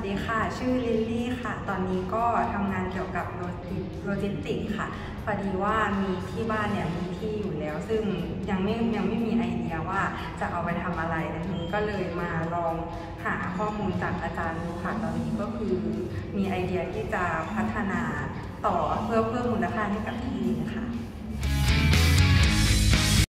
ดีค่ะชื่อลิลลี่ค่ะตอนนี้ก็ทำงานเกี่ยวกับโลจิสติกส์ค่ะพอดีว่ามีที่บ้านเนี่ยมีที่อยู่แล้วซึ่งยังไม่มีไอเดียว่าจะเอาไปทำอะไรดังนี้ก็เลยมาลองหาข้อมูลจากอาจารย์ดูค่ะตอนนี้ก็คือมีไอเดียที่จะพัฒนาต่อเพื่อเพิ่มมูลค่าให้กับที่ดินค่ะ